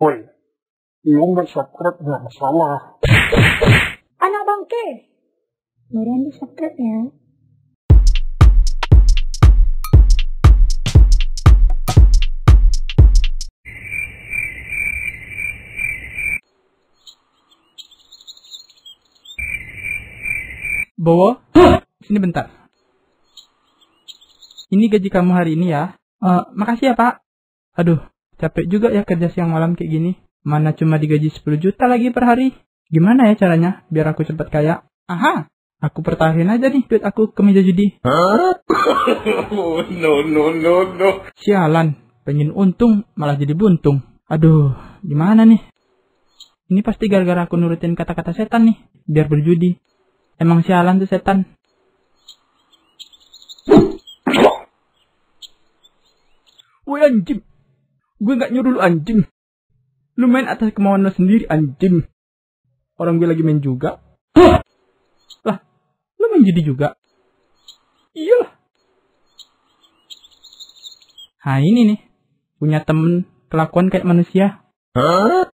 Woi, lu nggak subscribe nggak masalah. Anak bangke, baruan di subscribe ya. Bowo, sini bentar. Ini gaji kamu hari ini ya. Makasih ya Pak. Aduh, capek juga ya kerja siang malam kayak gini. Mana cuma digaji 10 juta lagi per hari. Gimana ya caranya biar aku cepat kaya? Aha, aku pertahanin aja nih duit aku ke meja judi. No. Sialan, pengen untung malah jadi buntung. Aduh, gimana nih? Ini pasti gara-gara aku nurutin kata-kata setan nih, biar berjudi. Emang sialan tuh setan. Woi anjing, gue gak nyuruh lu anjing. Lu main atas kemauan lu sendiri anjing. Orang gue lagi main juga. Lah, lu main judi juga? Iyalah. Nah ini nih, punya temen kelakuan kayak manusia.